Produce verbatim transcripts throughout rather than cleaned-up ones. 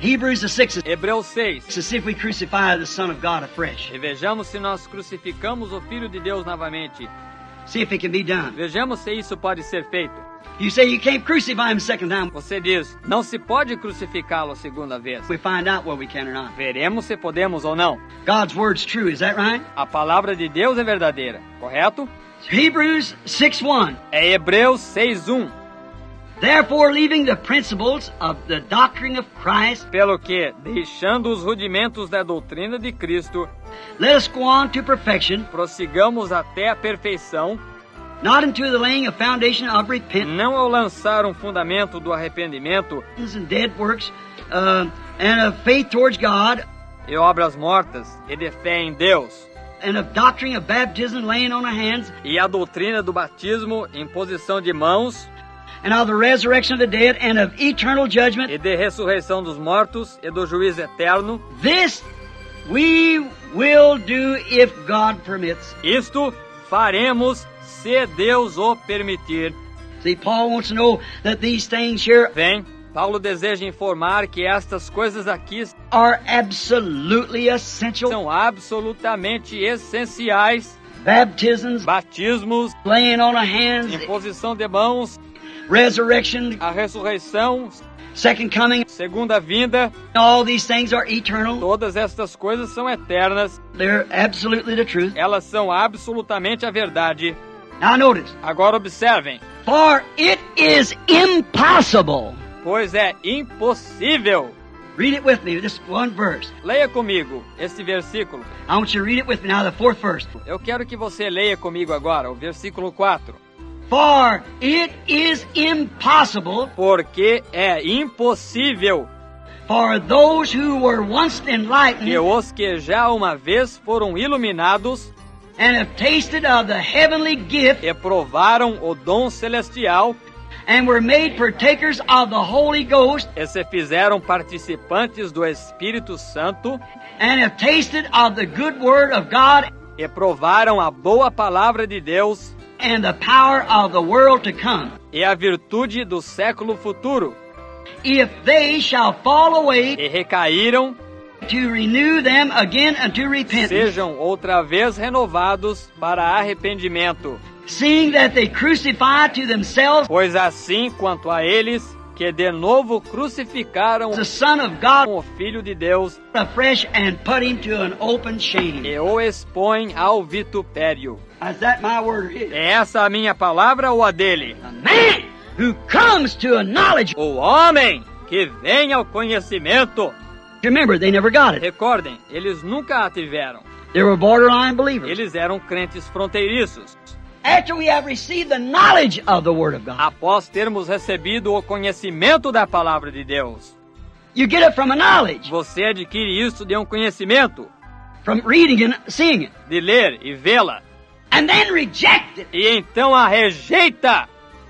Hebrews the sixth. Hebreus seis. To see if we crucify the Son of God afresh. E vejamos se nós crucificamos o Filho de Deus novamente. See if it can be done. Vejamos se isso pode ser feito. You say you can't crucify him a second time. Você diz, não se pode crucificá-lo a segunda vez. We find out whether we can or not. Veremos se podemos ou não. God's word's true, is that right? A palavra de Deus é verdadeira, correto? Hebrews six one. É Hebreus seis um. Therefore, leaving the principles of the doctrine of Christ, pelo que, deixando os rudimentos da doutrina de Cristo, let us go on to perfection, prossigamos até a perfeição, not into the laying of foundation of repentance, não ao lançar um fundamento do arrependimento and dead works, uh, and of faith towards God, e obras mortas, e de fé em Deus, and of doctrine of baptism, laying on of hands, e a doutrina do batismo, imposição de mãos, and of the resurrection of the dead, and of eternal judgment, e de ressurreição dos mortos, e do juízo eterno. This we will do if God permits. Isto faremos se Deus o permitir. See, Paul wants to know that these things here Vem, Paulo deseja informar que estas coisas aqui are absolutely essential. São absolutamente essenciais. Baptisms, batismos, laying on of hands, imposição de mãos, resurrection, a ressurreição, second coming, segunda vinda. All these things are eternal. Todas estas coisas são eternas. They're absolutely the truth. Elas são absolutamente a verdade. Now notice. Agora observem. For it is impossible. Pois é impossível. Read it with me, this one verse. Leia comigo este versículo. I want you to read it with me now, the fourth verse. Eu quero que você leia comigo agora o versículo quatro. For it is impossible. Porque é impossível. For those who were once enlightened. Que os que já uma vez foram iluminados. And have tasted of the heavenly gift. E provaram o dom celestial. And were made partakers of the Holy Ghost. E se fizeram participantes do Espírito Santo. And have tasted of the good word of God. E provaram a boa palavra de Deus. And the power of the world to come. E a virtude do século futuro. If they shall fall away. E recaíram. To renew them again unto repentance. Sejam outra vez renovados para arrependimento. Seeing that they crucify to themselves. Pois assim quanto a eles que de novo crucificaram the Son of God, o Filho de Deus, afresh and put him to an open shame. E o expõem ao vitupério. Is that my word? É essa a minha palavra ou a dele? A man who comes to a knowledge. O homem que vem ao conhecimento. Remember, they never got it. Recordem, eles nunca a tiveram. They were borderline believers. Eles eram crentes fronteiriços. After we have received the knowledge of the Word of God. Após termos recebido o conhecimento da palavra de Deus. You get it from a knowledge. Você adquire isso de um conhecimento. From reading and seeing it. De ler e vê-la. And then reject it. E então a rejeita.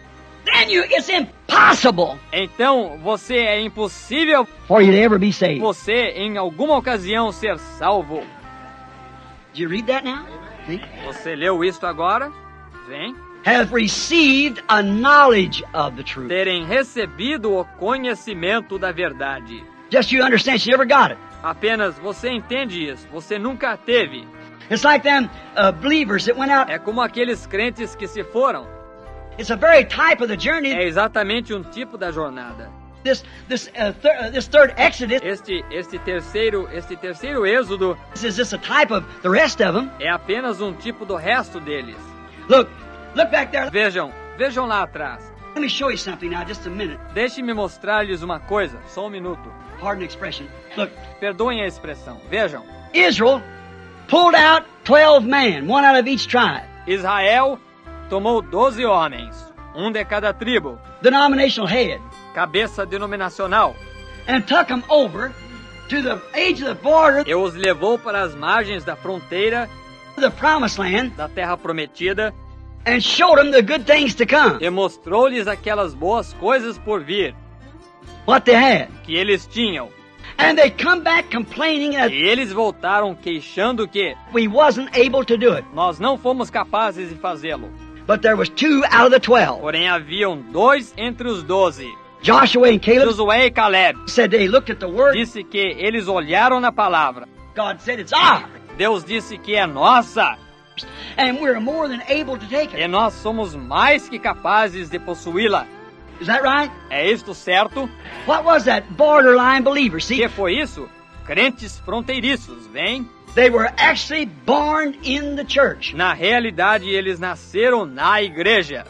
Then you, it's impossible. Então você é impossível for you to ever be saved. Você em alguma ocasião ser salvo. Did you read that now? See? Você leu isto agora? Vem. Have received a knowledge of the truth. Terem recebido o conhecimento da verdade. Just you understand, you never got it. Apenas você entende isso. Você nunca teve. It's like them uh, believers that went out. É como aqueles crentes que se foram. It's a very type of the journey. É exatamente um tipo da jornada. This this uh, thir uh, this third Exodus. Este este terceiro este terceiro êxodo. This is just a type of the rest of them. É apenas um tipo do resto deles. Look, look back there. Vejam, vejam lá atrás. Let me show you something now, just a minute. Deixe-me mostrar-lhes uma coisa, só um minuto. Pardon the expression. Look. Perdoem a expressão. Vejam. Israel pulled out twelve men, one out of each tribe. Israel tomou doze homens, um de cada tribo. Denominational head. Cabeça denominacional. And took them over to the edge of the border. E os levou para as margens da fronteira. The promised land. Da terra prometida. And showed them the good things to come. E mostrou-lhes aquelas boas coisas por vir. What they had. Que eles tinham. And they come back complaining that e eles voltaram queixando que we wasn't able to do it. Nós não fomos capazes de fazê-lo. But there was two out of the twelve. Porém haviam dois entre os doze. Joshua and Caleb Josué e Caleb said they looked at the word. disse que eles olharam na palavra. God said it's ours, Deus disse que é nossa and we're more than able to take e it. nós somos mais que capazes de possuí-la. Is that right? É isto certo? What was that? Borderline believers. O See, que foi isso? Crentes fronteiriços, vem? they were actually born in the church. Na realidade, eles nasceram na igreja.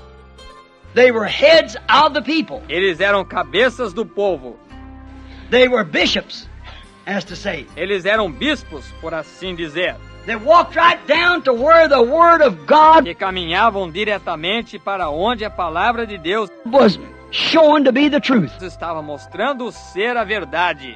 They were heads of the people. Eles eram cabeças do povo. They were bishops, as to say. Eles eram bispos, por assim dizer, They walked right down to where the word of God que caminhavam diretamente para onde a palavra de Deus was shown to be the truth. estava mostrando ser a verdade.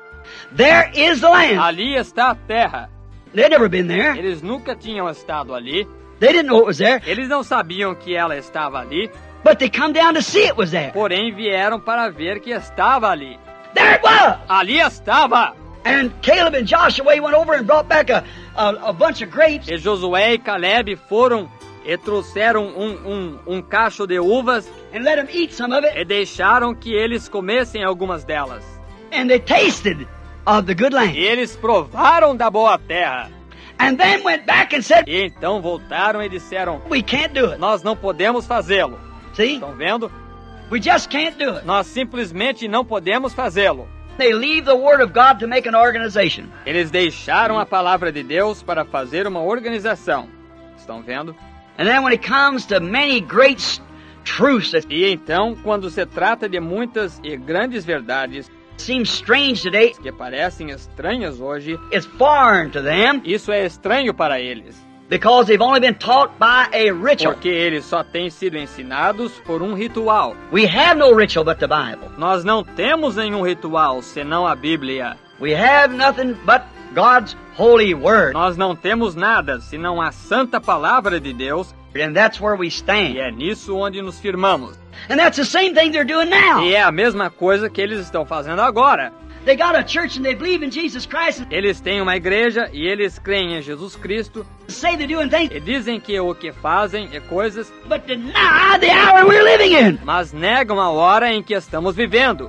There is the land. Ali está a terra. They'd never been there. Eles nunca tinham estado ali. They didn't know it was there, Eles não sabiam que ela estava ali, but they come down to see it was there. porém vieram para ver que estava ali. There it was. Ali estava! And Caleb and Joshua went over and brought back a, a, a bunch of grapes. E Josué e Caleb foram e trouxeram um, um, um cacho de uvas And let them eat some of it. e deixaram que eles comessem algumas delas. And they tasted of the good E land. eles provaram da boa terra. And then went back and said, E então voltaram e disseram, we can't do it. nós não podemos fazê-lo. See? Estão vendo? We just can't do it. Nós simplesmente não podemos fazê-lo. They leave the word of God to make an organization. Eles deixaram a palavra de Deus para fazer uma organização. Estão vendo? And then when it comes to many great s- truths that E então, quando se trata de muitas e grandes verdades seem strange today, que parecem estranhas hoje, it's foreign to them isso é estranho para eles, because they've only been taught by a ritual. porque eles só têm sido ensinados por um ritual. We have no ritual but the Bible. Nós não temos nenhum ritual senão a Bíblia. We have nothing but God's holy word. Nós não temos nada senão a santa palavra de Deus, And that's where we e stand. é nisso onde nos firmamos. And that's the same thing they're doing now. E é a mesma coisa que eles estão fazendo agora. They got a church and they believe in Jesus Christ and Eles têm uma igreja e eles creem em Jesus Cristo say they're doing things, e dizem que o que fazem é coisas, but deny the hour we're living in. mas negam a hora em que estamos vivendo.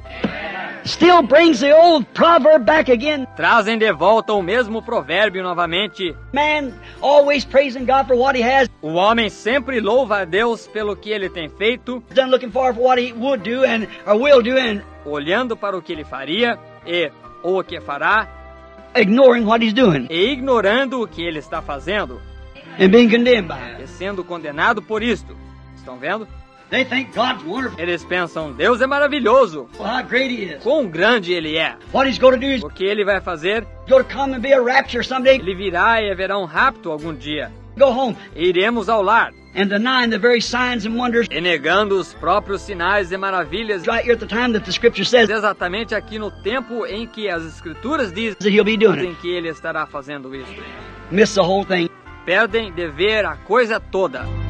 Still brings the old proverb back again. Trazem de volta o mesmo provérbio novamente. Man always praising God for what he has O homem sempre louva a Deus pelo que ele tem feito, done, looking forward for what he would do and or will do, and olhando para o que ele faria e ou o que fará, ignoring what he's doing e ignorando o que ele está fazendo, and being condemned by it. e sendo condenado por isto. Estão vendo? They think God's wonderful. Eles pensam, Deus é maravilhoso, Well, how great he is. quão grande ele é. What he's going to do is O que ele vai fazer? going to come and be a rapture someday. Ele virá e haverá um rapto algum dia. Go home E iremos ao lar, and denying the very signs and wonders e negando os próprios sinais e maravilhas, right here at the time that the scripture says exatamente aqui no tempo em que as escrituras dizem that he'll be doing it. que ele estará fazendo isso. Miss the whole thing. Perdem de ver a coisa toda.